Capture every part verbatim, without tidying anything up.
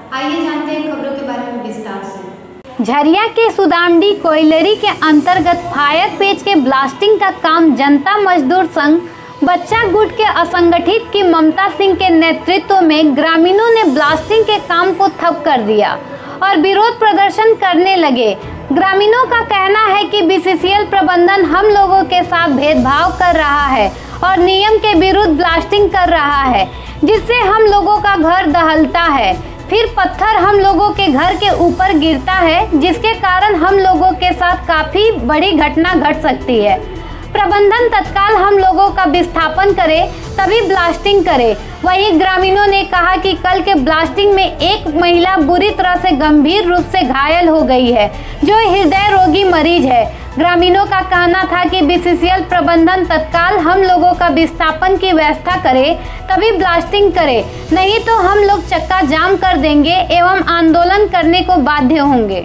आइए जानते हैं खबरों के बारे में विस्तार से। झरिया के सुदामडी कोयलरी के अंतर्गत फायर पेज के ब्लास्टिंग का काम जनता मजदूर संघ बच्चा गुट के असंगठित की ममता सिंह के नेतृत्व में ग्रामीणों ने ब्लास्टिंग के काम को ठप कर दिया और विरोध प्रदर्शन करने लगे। ग्रामीणों का कहना है कि बीसीसीएल प्रबंधन हम लोगों के साथ भेदभाव कर रहा है और नियम के विरुद्ध ब्लास्टिंग कर रहा है, जिससे हम लोगों का घर दहलता है, फिर पत्थर हम लोगों के घर के ऊपर गिरता है, जिसके कारण हम लोगों के साथ काफी बड़ी घटना घट सकती है। प्रबंधन तत्काल हम लोगों का विस्थापन करे तभी ब्लास्टिंग करे। वहीं ग्रामीणों ने कहा कि कल के ब्लास्टिंग में एक महिला बुरी तरह से गंभीर रूप से घायल हो गई है, जो हृदय रोगी मरीज है। ग्रामीणों का कहना था कि बीसीसीएल प्रबंधन तत्काल हम लोगों का विस्थापन की व्यवस्था करे तभी ब्लास्टिंग करे, नहीं तो हम लोग चक्का जाम कर देंगे एवं आंदोलन करने को बाध्य होंगे।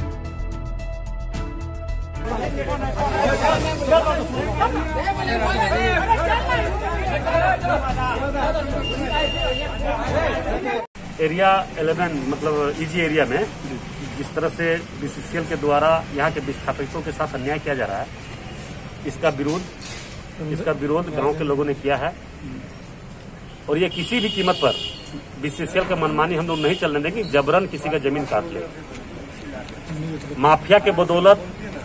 एरिया इलेवन मतलब इजी एरिया में जिस तरह से बीसीसीएल के द्वारा यहाँ के विस्थापितों के साथ अन्याय किया जा रहा है, इसका विरोध इसका विरोध गांव के लोगों ने किया है और ये किसी भी कीमत पर बीसीसीएल का मनमानी हम लोग नहीं चलने देंगे। जबरन किसी का जमीन काट ले, माफिया के बदौलत,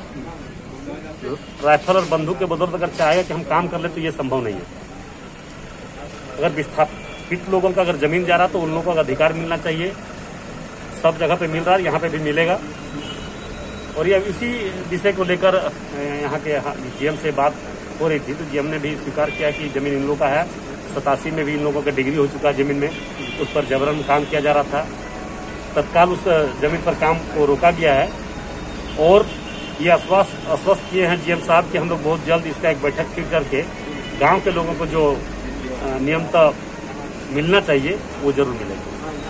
राइफल और बंदूक के बदौलत अगर चाहेगा कि हम काम कर ले तो ये संभव नहीं है। अगर विस्थापित लोगों का अगर जमीन जा रहा तो उन लोगों का अधिकार मिलना चाहिए। सब जगह पे मिल रहा है, यहाँ पे भी मिलेगा। और ये इसी विषय को लेकर यहाँ के जीएम से बात हो रही थी, तो जीएम ने भी स्वीकार किया कि जमीन इन लोगों का है। सतासी में भी इन लोगों का डिग्री हो चुका है जमीन में, उस पर जबरन काम किया जा रहा था। तत्काल उस जमीन पर काम को रोका गया है और ये आश्वस्त आश्वस्त किए हैं जीएम साहब कि हम लोग बहुत जल्द इसका एक बैठक फिर करके गांव के लोगों को जो नियमतः मिलना चाहिए वो जरूर मिलेगा।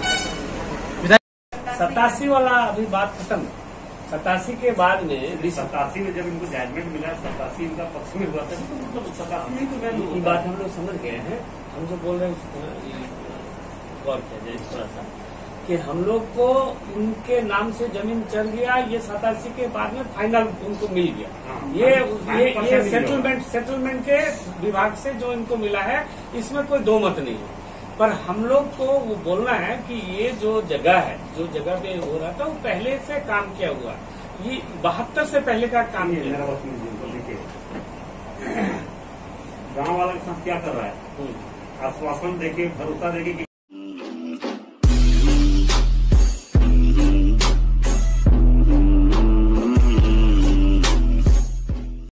सतासी वाला अभी बात खत्म। सतासी के बाद में सतासी में जब इनको जजमेंट मिला, सतासी इनका पक्ष में हुआ था, तो मतलब सतासी में तो मैं ये बात हम लोग समझ गए हैं। हम जो बोल रहे हैं गौर किया जाए थोड़ा सा कि हम लोग को उनके नाम से जमीन चल गया, ये सतासी के बाद में फाइनल उनको मिल गया। हाँ, ये ये, ये सेटलमेंट सेटलमेंट के विभाग से जो इनको मिला है, इसमें कोई दो मत नहीं है। पर हम लोग को वो बोलना है कि ये जो जगह है, जो जगह पे हो रहा था वो पहले से काम किया हुआ, ये बहत्तर से पहले का काम किया। गाँव वाला के साथ क्या कर रहा है, आश्वासन देके, भरोसा देके